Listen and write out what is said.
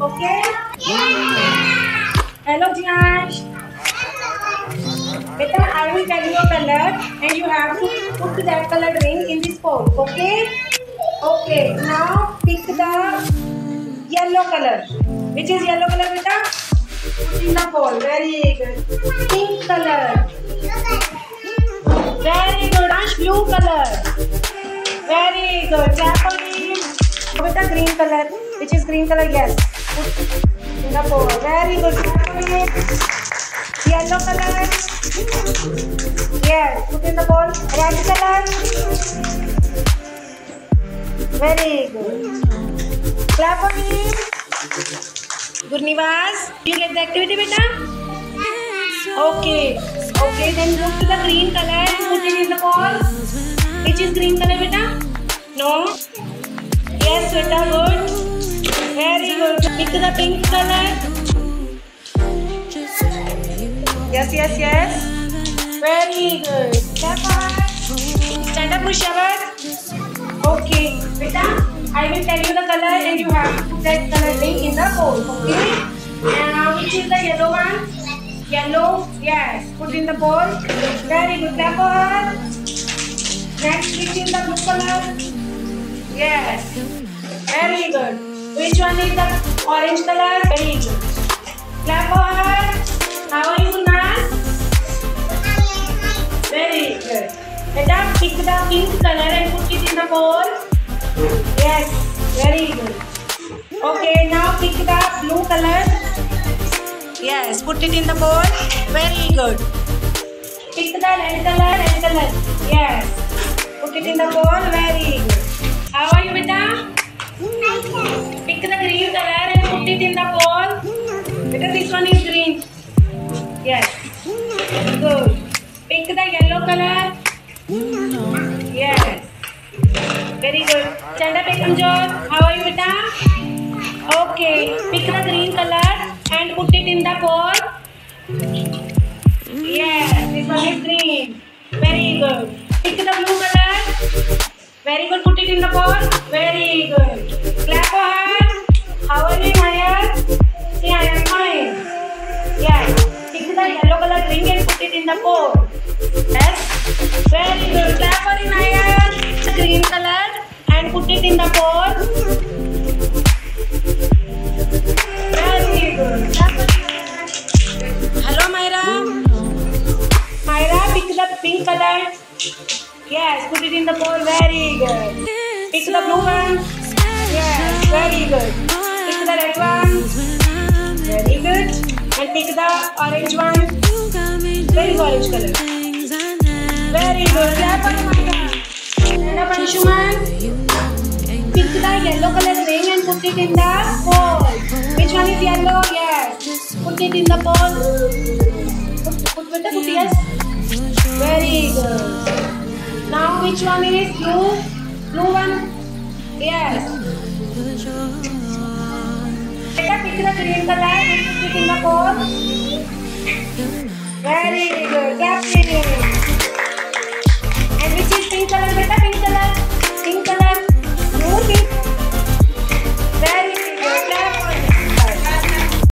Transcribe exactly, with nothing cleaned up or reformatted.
Okay? Hello, Jiansh. Beta, I will tell you a color and you have to put that colored ring in this bowl. Okay? Okay. Now pick the yellow color. Which is yellow color, beta? Put in the bowl. Very good. Pink color. Very good. Ash, blue color. Very good. Clap for me. Beta, green color. Which is green color? Yes. Put in the bowl. Very good. Clap for me. Yellow color. Yes. Put in the bowl. Red color. Very good. Clap for me. Gurnivas, you get the activity, beta? Okay. Okay, then go to the green color and put it in the bowl. Which is green color, beta? No? Yes, beta, good. Very good. Pick the pink color. Yes, yes, yes. Very good. Step up. Stand up, Mushabat. Okay, beta, I will tell you the color and you have to put that color thing in the bowl. Okay? And now which is the yellow one? Yellow. Yes. Put in the bowl. Very good. Clap for her. Next, which is the blue color? Yes. Very good. Which one is the orange color? Very good. Clap for her. How are you, Gunas? Very good. Beta, pick the pink color and put it in the bowl. Yes. Very good. Okay, now pick the blue color. Yes, put it in the bowl. Very good. Pick the red color, red color. Yes. Put it in the bowl. Very good. How are you, beta? Pick the green color and put it in the bowl. Beta, this one is green. Yes. Good. Pick the yellow color. Yes. Very good. Stand up, Ekamjot. How are you, beta? Okay. Pick the green color and put it in the bowl. Yes, this one is green. Very good. Pick the blue color. Very good. Put it in the bowl. Very good. Clap for her. How are you, Maya? See, I am fine. Yes. Pick the yellow color ring and put it in the bowl. Yes. Very good. Clap for Inaya. Green color and put it in the bowl. Very good. Hello, Myra. Myra, pick the pink color. Yes, put it in the bowl. Very good. Pick the blue one. Yes, very good. Pick the red one. Very good. And pick the orange one. Where is orange color? Very good. Clap for Myra. Stand up, Anshuman. Pick the yellow color ring and put it in the bowl. Which one is yellow? Yes. Put it in the bowl. Put, put with the put yes. Very good. Now which one is blue? Blue one? Yes. Beta, pick the green color and put it in the bowl. Very good. Clap.